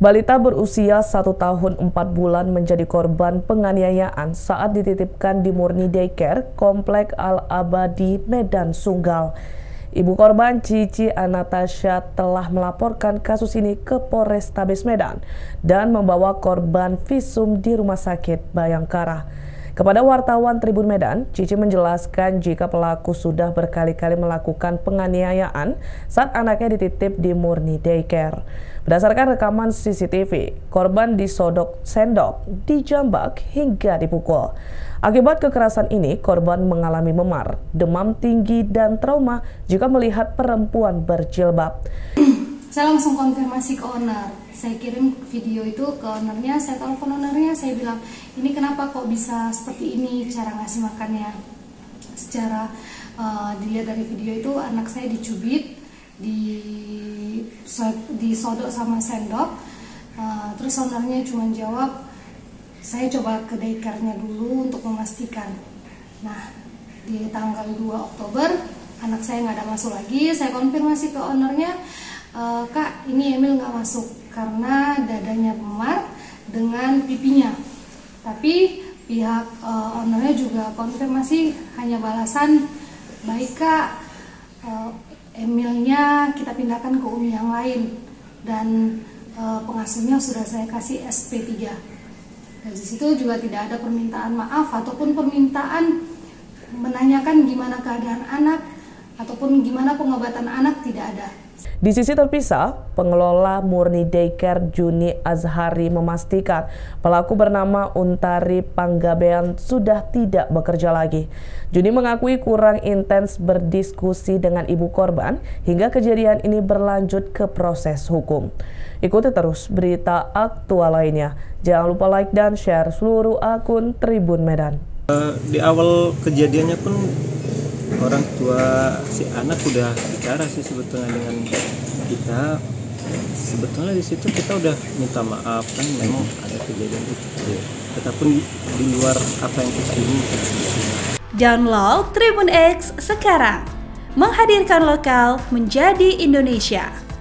Balita berusia 1 tahun 4 bulan menjadi korban penganiayaan saat dititipkan di Murni Daycare, Komplek Al-Abadi, Medan Sunggal. Ibu korban Cici Anatasha telah melaporkan kasus ini ke Polrestabes Medan dan membawa korban visum di Rumah Sakit Bayangkara. Kepada wartawan Tribun Medan, Cici menjelaskan jika pelaku sudah berkali-kali melakukan penganiayaan saat anaknya dititip di Murni Daycare. Berdasarkan rekaman CCTV, korban disodok sendok, dijambak hingga dipukul. Akibat kekerasan ini, korban mengalami memar, demam tinggi, dan trauma jika melihat perempuan berjilbab. Saya langsung konfirmasi ke owner. Saya kirim video itu ke ownernya, saya telepon ownernya, saya bilang, ini kenapa kok bisa seperti ini cara ngasih makannya. Secara dilihat dari video itu anak saya dicubit, disodok sama sendok. Terus ownernya cuma jawab, saya coba ke daycare-nya dulu untuk memastikan. Nah, di tanggal 2 Oktober anak saya nggak ada masuk lagi. Saya konfirmasi ke ownernya, Kak, ini Emil nggak masuk karena dadanya memar dengan pipinya. Tapi pihak ownernya juga konfirmasi, hanya balasan, baik Kak, Emilnya kita pindahkan ke UMI yang lain dan pengasuhnya sudah saya kasih SP3. Dari situ juga tidak ada permintaan maaf ataupun permintaan menanyakan gimana keadaan anak ataupun gimana pengobatan anak, tidak ada. Di sisi terpisah, pengelola Murni Daycare Juni Azhari memastikan pelaku bernama Untari Panggabean sudah tidak bekerja lagi. Juni mengakui kurang intens berdiskusi dengan ibu korban hingga kejadian ini berlanjut ke proses hukum. Ikuti terus berita aktual lainnya. Jangan lupa like dan share seluruh akun Tribun Medan. Di awal kejadiannya pun orang tua si anak udah bicara sih sebetulnya dengan kita. Sebetulnya di situ kita udah minta maaf, kan memang ada kejadian itu. Tetapi di luar apa yang kita inginkan sebetulnya. Download Tribun X sekarang, menghadirkan lokal menjadi Indonesia.